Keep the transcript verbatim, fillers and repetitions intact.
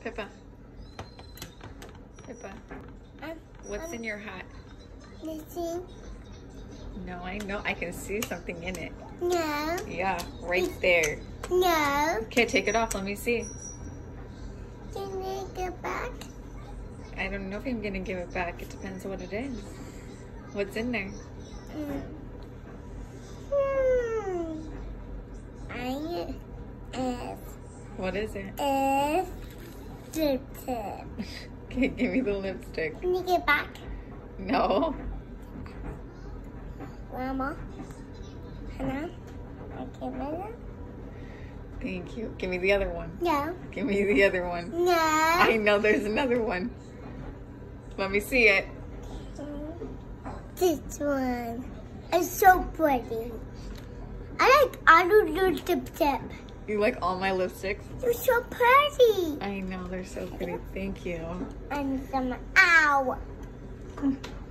Pippa. Pippa. Um, What's um, in your hat? Nothing. No, I know. I can see something in it. No. Yeah, right there. No. Okay, take it off. Let me see. Can I get back? I don't know if I'm going to give it back. It depends on what it is. What's in there? Mm. Hmm. I is What is it? is lipstick. Okay, give me the lipstick. Can you get back, No. Mama? Hannah? Okay, Mama? Thank you. Give me the other one. No. Give me the other one. No. I know there's another one. Let me see it. This one is so pretty. I like all of your lipstick. You like all my lipsticks? You're so pretty. I know, they're so pretty. Thank you. And some ow.